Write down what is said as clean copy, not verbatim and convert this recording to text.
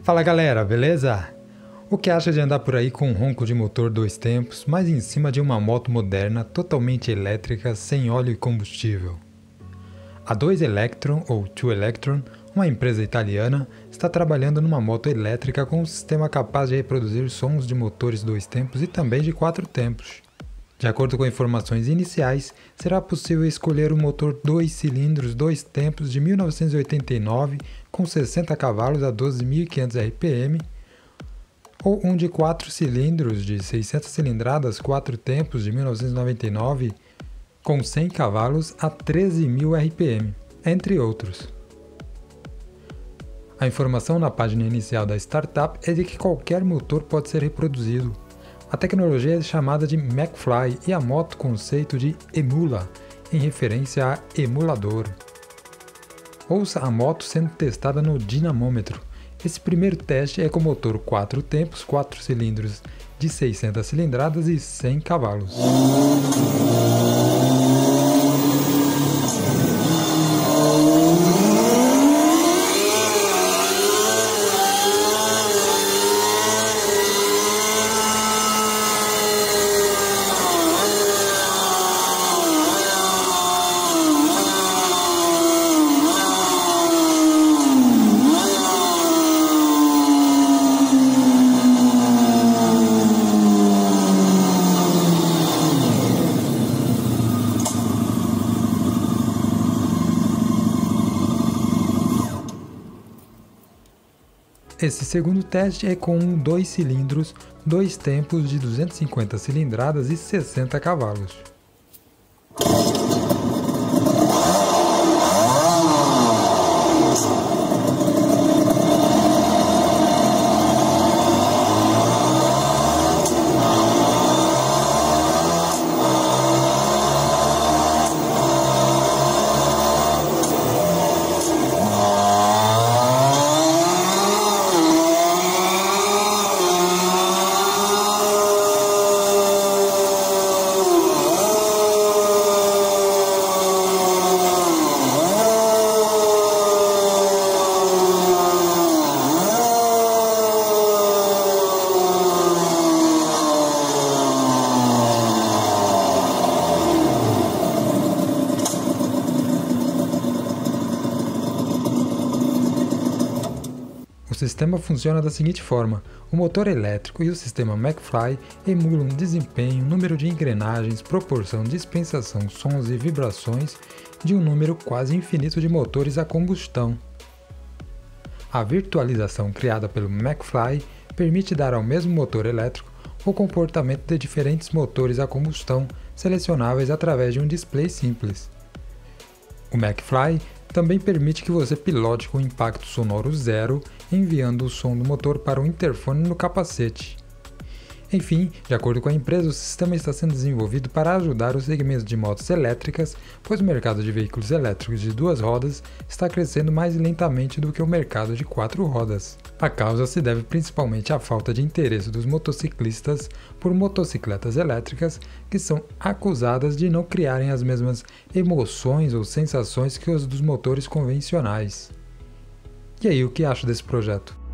Fala galera, beleza? O que acha de andar por aí com um ronco de motor 2 tempos, mas em cima de uma moto moderna totalmente elétrica, sem óleo e combustível? A 2Electron, ou 2Electron, uma empresa italiana, está trabalhando numa moto elétrica com um sistema capaz de reproduzir sons de motores 2 tempos e também de 4 tempos. De acordo com informações iniciais, será possível escolher um motor 2 cilindros 2 tempos de 1989 com 60 cavalos a 12.500 RPM ou um de 4 cilindros de 600 cilindradas 4 tempos de 1999 com 100 cavalos a 13.000 RPM, entre outros. A informação na página inicial da startup é de que qualquer motor pode ser reproduzido. A tecnologia é chamada de McFly e a moto conceito de Emula, em referência a emulador. Ouça a moto sendo testada no dinamômetro. Esse primeiro teste é com motor 4 tempos, 4 cilindros de 600 cilindradas e 100 cavalos. Esse segundo teste é com um 2 cilindros, 2 tempos de 250 cilindradas e 60 cavalos. O sistema funciona da seguinte forma: o motor elétrico e o sistema McFly emulam desempenho, número de engrenagens, proporção, dispensação, sons e vibrações de um número quase infinito de motores a combustão. A virtualização criada pelo McFly permite dar ao mesmo motor elétrico o comportamento de diferentes motores a combustão selecionáveis através de um display simples. O McFly também permite que você pilote com impacto sonoro zero, enviando o som do motor para um interfone no capacete. Enfim, de acordo com a empresa, o sistema está sendo desenvolvido para ajudar os segmentos de motos elétricas, pois o mercado de veículos elétricos de 2 rodas está crescendo mais lentamente do que o mercado de 4 rodas. A causa se deve principalmente à falta de interesse dos motociclistas por motocicletas elétricas que são acusadas de não criarem as mesmas emoções ou sensações que os dos motores convencionais. E aí, o que acha desse projeto?